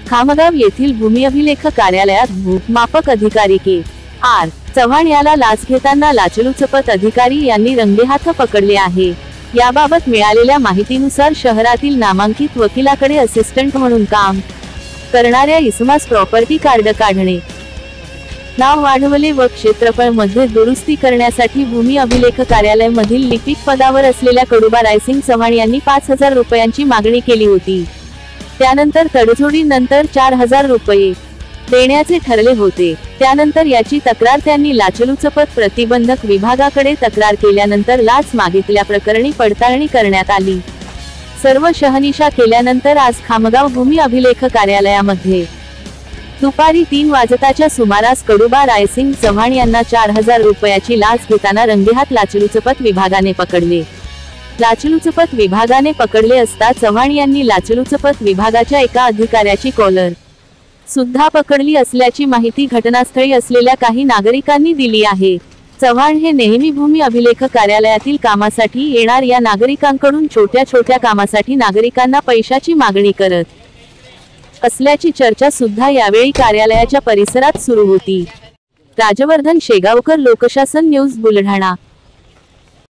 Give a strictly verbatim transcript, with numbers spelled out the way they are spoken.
खामगाव येथील भूमी अभिलेख कार्यालयात भूमापक अधिकारी के आर चव्हाण याला लाच घेताना लाचलुचपत अधिकारी यांनी रंगेहाथ पकडले आहे। याबाबत मिळालेल्या माहितीनुसार शहरातील नामांकित वकिलाकडे असिस्टंट म्हणून काम करणाऱ्या इसमास प्रॉपर्टी कार्ड काढणे, नाव वाढवले व क्षेत्रफळ मध्ये दुरुस्ती करण्यासाठी भूमी अभिलेख कार्यालय मधील लिपिक पदावर असलेल्या कडुबा रायसिंग चव्हाण यांनी पाच हजार रुपयांची मागणी केली होती। त्यानंतर तडजोडी नंतर चार हजार रुपये देण्याचे ठरले होते। त्यानंतर याची तक्रार त्यांनी लाचलुचपत प्रतिबंधक विभागाकडे तक्रार केल्यानंतर लाच मागितल्याप्रकरणी पडताळणी करण्यात आली। सर्व शहानिशा केल्यानंतर आज खामगाव भूमी अभिलेख कार्यालयामध्ये दुपारी तीन वाजताच्या सुमारास कडुबा रायसिंग चव्हाण यांना चार हजार रुपयाची लाच घेताना रंगेहाथ लाचलुचपत विभागाने पकडले। लाचलुचपत विभागाने पकडले असता चव्हाण यांनी लाचलुचपत विभागाच्या एका अधिकाऱ्याची कॉलर सुद्धा पकडली असल्याची माहिती घटनास्थळी असलेल्या काही नागरिकांनी दिली आहे। चव्हाण हे नेहमी भूमी अभिलेख कार्यालयातील कामासाठी येणार या नागरिकांकडून छोट्या छोट्या कामासाठी नागरिकांना पैशाची मागणी करत असल्याची चर्चा सुद्धा यावेळी कार्यालयाच्या परिसरात सुरू होती। राजवर्धन शेगावकर, लोकशासन न्यूज, बुलढाणा।